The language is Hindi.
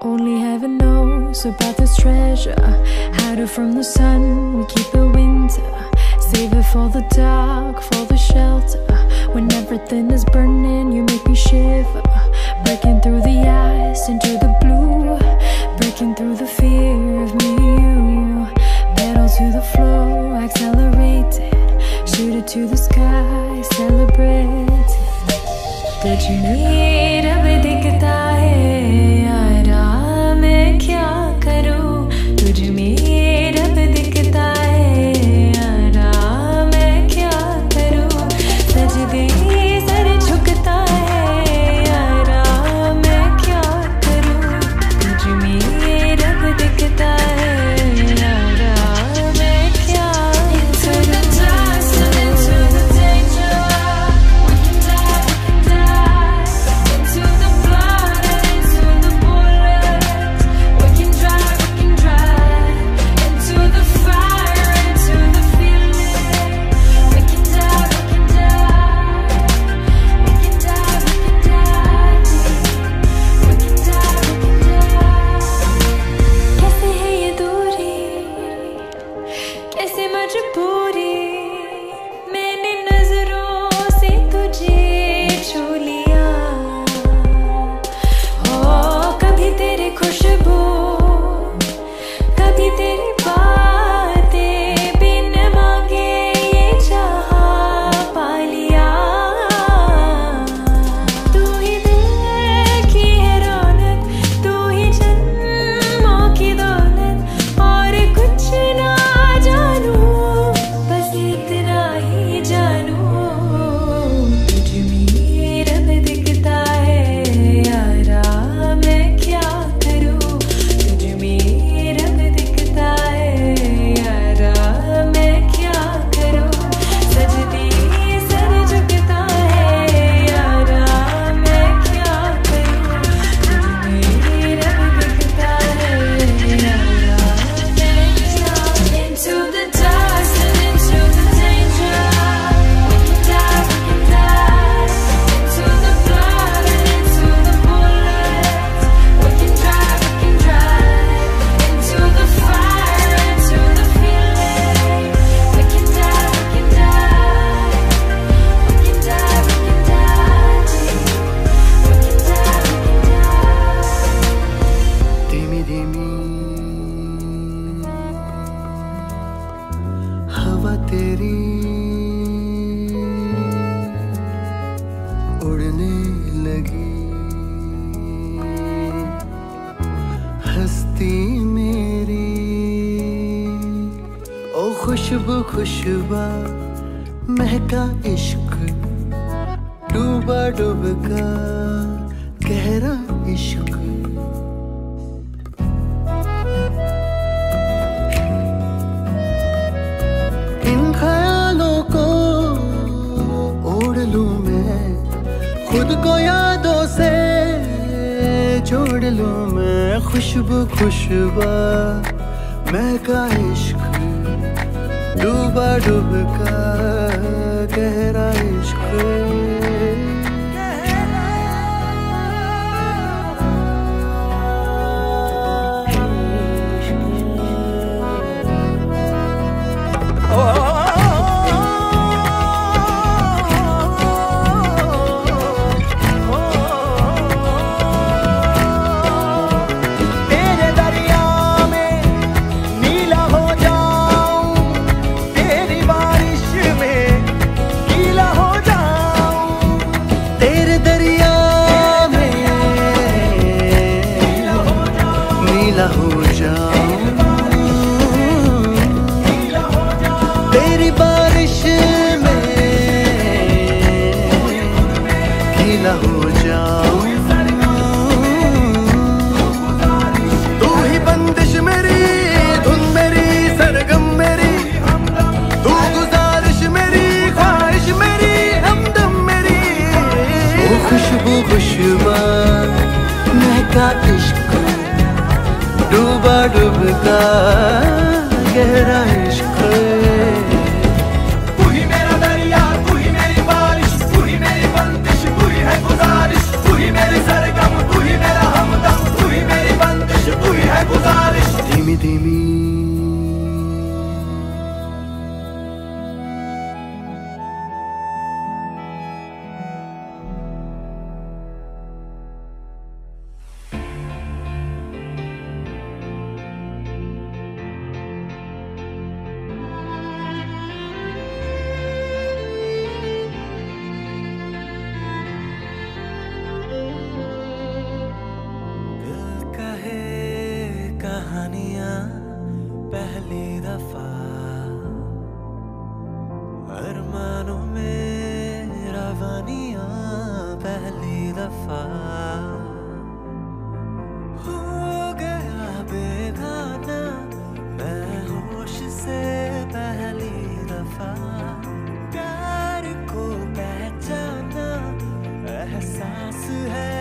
Only heaven knows about this treasure. Hide it from the sun, we keep it winter. Save it for the dark, for the shelter. When everything is burning, you make me shiver. Breaking through the ice into the blue. Breaking through the fear of me, you. Pedal to the floor, accelerated. Shoot it to the sky, celebrate. तुझ में रब दिखता है यारा, मैं क्या करूं? तुझ में रब दिखता है यारा, मैं क्या करूं? सजदे सर झुकता है यारा, मैं क्या करूं? तुझ में रब दिखता है यारा, मैं क्या करूं? कैसे मजबूरी मैंने नजरों से तुझे छू लिया हो। कभी तेरी खुशबू, कभी तेरी बातें, बिन मांगे ये जहां पा लिया। तू ही दिल की है रौनक, तू ही जन्मों की दौलत, और कुछ ना बस इतना ही जानू। तुझ में रब दिखता है यारा, मैं क्या करूं? तुझ में रब दिखता है यारा, मैं क्या करूं? सजदे सर झुकता है यारा, मैं क्या करूं? तुझ में रब दिखता है यारा, मैं क्या into the dark, into the danger. We can die into the blood and into the bullets. We can drive into the fire, into the feeling. We can die, we can die. We can die, we can die. We can die, we can die. धीमी धीमी हवा तेरी उड़ने लगी, हस्ती मेरी ओ खुशबू खुशबा महका इश्क, डूबा डूबका गहरा इश्क। ख्यालों को ओढ़ लूं मैं, खुद को यादों से जोड़ लूं मैं। खुशबू खुशबा महका इश्क, डूबा डूबका गहरा इश्क। हो जाऊं तेरी बारिश में, गीला हो जाऊं। तू ही बंदिश मेरी, धुन मेरी, सरगम मेरी, तू गुजारिश मेरी, ख्वाहिश मेरी, हमदम मेरी। वो खुशबू खुशबा महका इश्क, डूबा डूबका गहरा इश्क। तू ही मेरा दरिया, तू ही मेरी बारिश, तू ही मेरी बंदिश, तू ही है गुजारिश, तू ही मेरी सरगम, तू ही मेरा हमदम, तू ही मेरी बंदिश। है